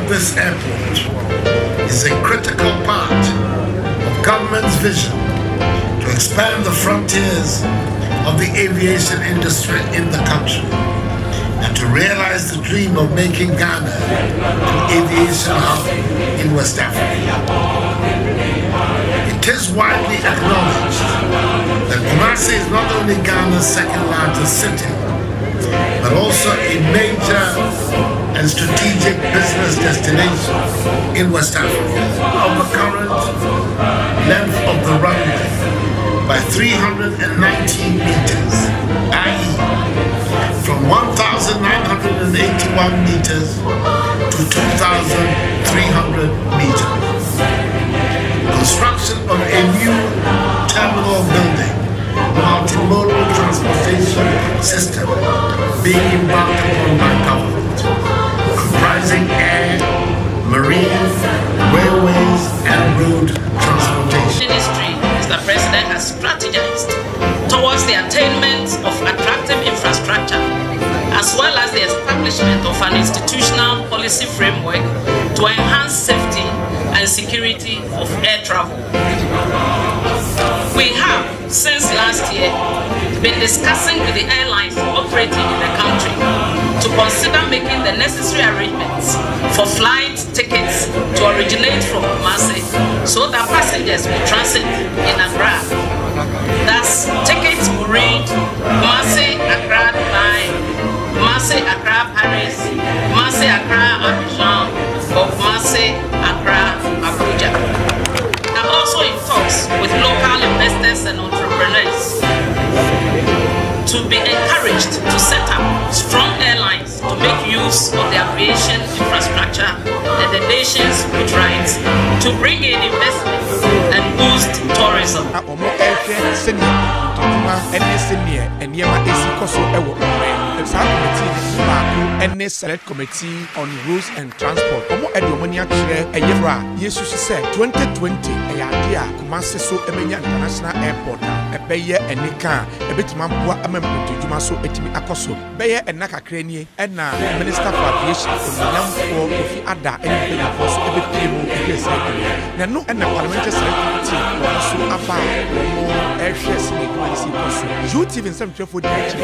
this airport is a critical part of government's vision to expand the frontiers of the aviation industry in the country and to realize the dream of making Ghana an aviation hub in West Africa. It is widely acknowledged that Kumasi is not only Ghana's second largest city, but also a major and strategic business destination in West Africa. Of the current length of the runway by 319 meters, i.e. from 1,981 meters to 2,300 meters. Construction of a new terminal building, multimodal transportation system being embarked upon by government, comprising air, marine, railways, and road transportation. Ministry, Mr. President, has strategized towards the attainment of attractive infrastructure, as well as the establishment of an institutional policy framework to enhance safety and security of air travel. We have, since last year, been discussing with the airlines operating in the country to consider making the necessary arrangements for flight tickets to originate from Kumasi so that passengers will transit in Accra. Thus, tickets will read Kumasi, Accra, Dubai, Kumasi, Accra, Paris, Kumasi, Accra, Abidjan, or Kumasi, Accra, Abuja. I'm also in talks with local investors and entrepreneurs to be encouraged to set up strong airlines to make use of the aviation infrastructure and the nation's good rights to bring in investments and boost tourism. And select committee on rules and transport. Omo Edomania chere eyefra Yesu said 2020 eyadea Kumasi so emenya international airport ebeye enika ebetima boa amemputu djuma so etimi akoso beye enaka kranie na minister for aviation Nyamfo Kofi Ada enebe so ebepimo ekese na no na parliamentary select committee so aba omo ehwe sini kwalisi so UTV nsem twefo di akire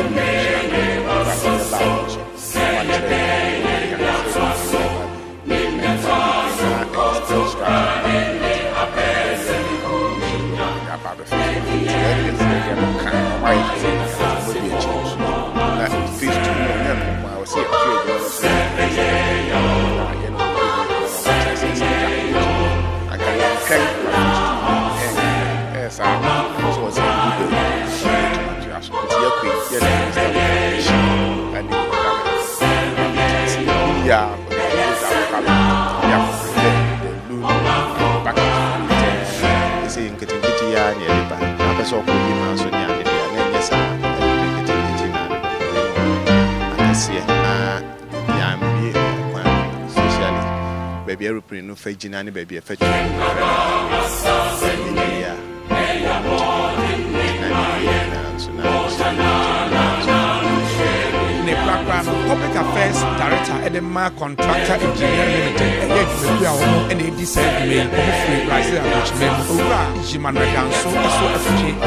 baby aeroplane no fake jinani baby fake Public Affairs Director Edema Contractor Engineer Limited and a decent mail of free Brazil Ora Jiman Redanso so FG